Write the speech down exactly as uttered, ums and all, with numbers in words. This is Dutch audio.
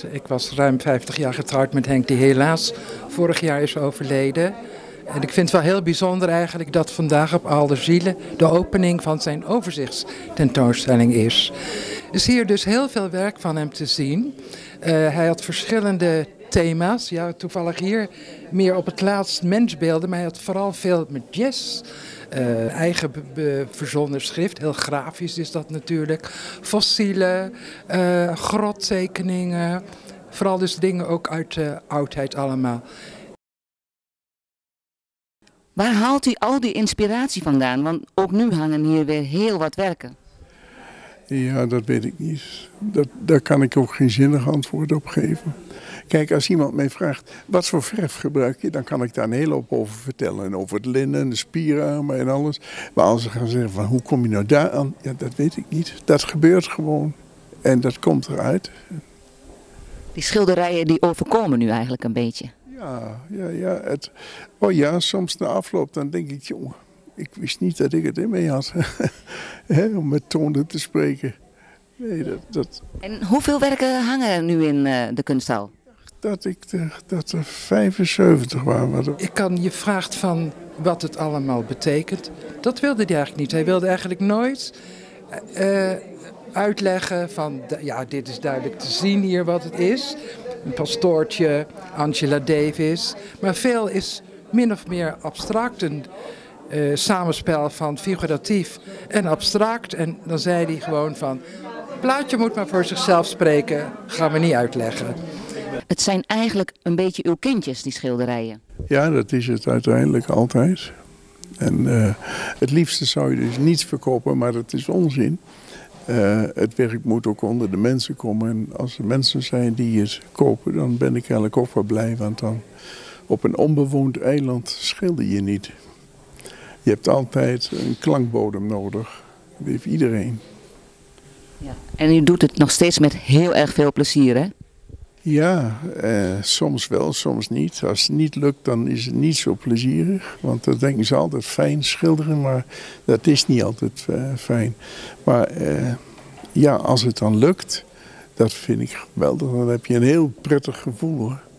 niet. Ik was ruim vijftig jaar getrouwd met Henk, die helaas vorig jaar is overleden. En ik vind het wel heel bijzonder eigenlijk dat vandaag op Alderzielen de opening van zijn overzichtstentoonstelling is. Er is hier dus heel veel werk van hem te zien. Uh, hij had verschillende thema's. Ja, toevallig hier meer op het laatst mensbeelden, maar hij had vooral veel met jazz. Uh, eigen be- be- verzonnen schrift, heel grafisch is dat natuurlijk. Fossielen, uh, grottekeningen, vooral dus dingen ook uit de oudheid allemaal. Waar haalt u al die inspiratie vandaan? Want ook nu hangen hier weer heel wat werken. Ja, dat weet ik niet. Dat, daar kan ik ook geen zinnig antwoord op geven. Kijk, als iemand mij vraagt, wat voor verf gebruik je? Dan kan ik daar een hele hoop over vertellen. En over het linnen, de spierarmen en alles. Maar als ze gaan zeggen, van, hoe kom je nou daar aan? Ja, dat weet ik niet. Dat gebeurt gewoon. En dat komt eruit. Die schilderijen die overkomen nu eigenlijk een beetje. Ja, ja, ja. Het, oh ja, soms na afloop dan denk ik, jongen, ik wist niet dat ik het in mee had. He, om met tonen te spreken. Nee, dat, dat... En hoeveel werken hangen er nu in uh, de kunsthal? Dat, ik de, dat er vijfenzeventig waren. Ik kan je vraagt van wat het allemaal betekent. Dat wilde hij eigenlijk niet. Hij wilde eigenlijk nooit uh, uitleggen van, ja, dit is duidelijk te zien hier wat het is. Een pastoortje, Angela Davis. Maar veel is min of meer abstract. Een uh, samenspel van figuratief en abstract. En dan zei hij gewoon van, het plaatje moet maar voor zichzelf spreken. Gaan we niet uitleggen. Het zijn eigenlijk een beetje uw kindjes, die schilderijen. Ja, dat is het uiteindelijk altijd. En uh, het liefste zou je dus niets verkopen, maar dat is onzin. Uh, het werk moet ook onder de mensen komen. En als er mensen zijn die het kopen, dan ben ik eigenlijk ook wel blij. Want dan op een onbewoond eiland schilder je niet. Je hebt altijd een klankbodem nodig. Dat heeft iedereen. Ja. En u doet het nog steeds met heel erg veel plezier, hè? Ja, eh, soms wel, soms niet. Als het niet lukt, dan is het niet zo plezierig. Want dan denken ze altijd fijn schilderen, maar dat is niet altijd uh, fijn. Maar eh, ja, als het dan lukt, dat vind ik geweldig. Dan heb je een heel prettig gevoel, hoor.